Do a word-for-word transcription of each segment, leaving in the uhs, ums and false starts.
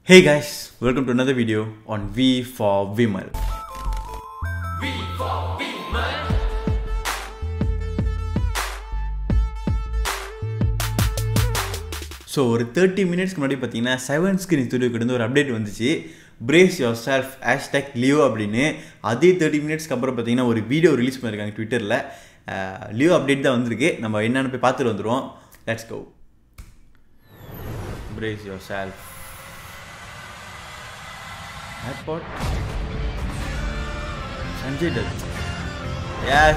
Hey guys, welcome to another video on Vforvimal. Vforvimal. So, ஒரு thirty minutes முன்னாடி பார்த்தீங்கன்னா seven screen studio கிட்ட இருந்து ஒரு அப்டேட் வந்துச்சு. Brace yourself hashtag Leo அப்படின்னு அதே thirty minutes அப்புறம் பார்த்தீங்கன்னா ஒரு வீடியோ ரிலீஸ் பண்ணிருக்காங்க ட்விட்டர்ல. லியோ அப்டேட் தான் வந்திருக்கு. நம்ம என்னன்னு போய் பார்த்துட்டு வந்துருவோம். Let's go. Brace yourself. Airport. Sanjay Dutt. Yes.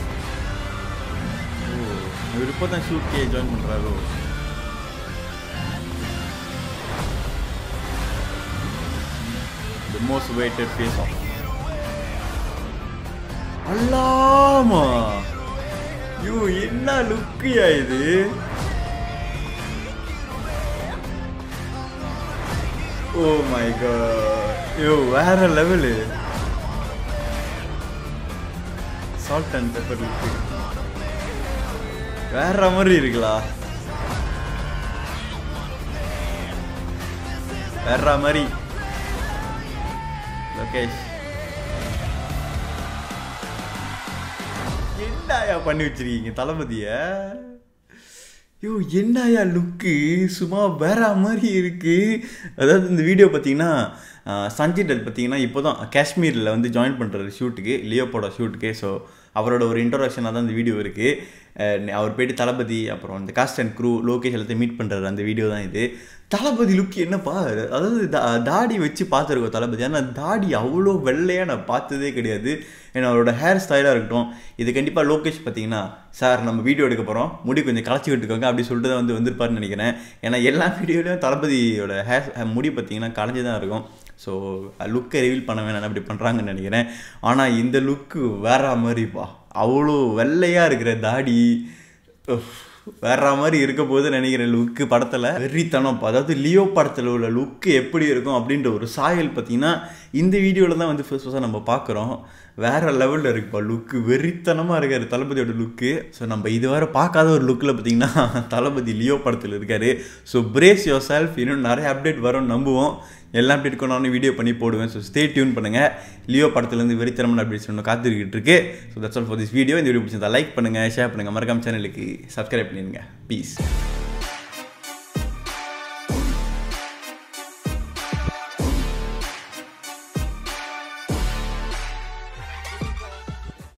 Oh, இவர் இப்போ தான் ஷூட் கே ஜாயின் பண்றாரோ. The most weighted face off. அல்லாமா. யூ என்ன லுக்கியா இது? Oh my god. Yo, வேற level. Salt and pepper look. வேற மாதிரி இருக்குலா. வேற மாதிரி. Lokesh. என்னையா பண்ணி வச்சிருக்கீங்க தளபதிய? யோ என்னையா லுக்கு சும்மா வேற மாதிரி இருக்கு. அதாவது இந்த வீடியோ பார்த்தீங்கன்னா சஞ்சய் டட் பார்த்தீங்கன்னா இப்போ தான் காஷ்மீரில் வந்து ஜாயின் பண்ணுறாரு ஷூட்டுக்கு, லியோப்போட ஷூட்டுக்கு. ஸோ அவரோட ஒரு இன்ட்ரோடக்ஷனாக தான் இந்த வீடியோ இருக்குது. அவர் போய்ட்டு தளபதி அப்புறம் இந்த காஸ்ட் அண்ட் க்ரூ லோகேஷ் எல்லாத்தையும் மீட் பண்ணுறாரு. அந்த வீடியோ தான் இது. தளபதி லுக் என்னப்பா, அதாவது தா தாடி வச்சு பார்த்துருக்கோம் தளபதி. ஆனால் தாடி அவ்வளோ வெள்ளையாக நான் பார்த்ததே கிடையாது. ஏன்னா அவரோட ஹேர் ஸ்டைலாக இருக்கட்டும். இது கண்டிப்பாக லோகேஷ் பார்த்தீங்கன்னா சார் நம்ம வீடியோ எடுக்க போகிறோம், முடி கொஞ்சம் களைச்சி விட்டுக்கோங்க அப்படி சொல்லிட்டு தான் வந்து வந்திருப்பாருன்னு நினைக்கிறேன். ஏன்னா எல்லா வீடியோலையும் தளபதியோட ஹேர் முடி பார்த்தீங்கன்னா களைஞ்சி தான் இருக்கும். ஸோ லுக்கை ரிவீல் பண்ண வேணாம் அப்படி பண்ணுறாங்கன்னு நினைக்கிறேன். ஆனால் இந்த லுக்கு வேற மாதிரிப்பா, அவ்வளோ வெள்ளையாக இருக்கிற தாடி வேற மாதிரி இருக்க போது நினைக்கிறேன் லுக்கு படத்தில். வெறித்தனம், அதாவது லியோ படத்தில் உள்ள லுக்கு எப்படி இருக்கும் அப்படின்ற ஒரு சாயல் பார்த்தீங்கன்னா இந்த வீடியோவில் தான் வந்து ஃபர்ஸ்ட் ஃபர்ஸ்ட்டாக நம்ம பார்க்குறோம். வேறு லெவலில் இருக்குப்பா லுக்கு, வெறித்தனமாக இருக்கார் தளபதியோட லுக்கு. ஸோ நம்ம இதுவரை பார்க்காத ஒரு லுக்கில் பார்த்தீங்கன்னா தளபதி லியோ படத்தில் இருக்கார். ஸோ பிரேஸ் யோர் செல்ஃப், இன்னும் நிறைய அப்டேட் வரும்னு நம்புவோம். எல்லா அப்டேட்டுக்கும் நானும் வீடியோ பண்ணி போடுவேன். ஸோ ஸ்டே டியூன் பண்ணுங்கள். லியோ படத்துலேருந்து வெறித்தனமான அப்டேட்ஸ் ஒன்று காத்துக்கிட்டு இருக்கு. So that's all for this video. இந்த வீடியோ பிடிச்சிருந்தா லைக் பண்ணுங்கள், ஷேர் பண்ணுங்கள், மறக்காம சேனலுக்கு சப்ஸ்கிரைப் பண்ணிடுங்க. பீஸ்.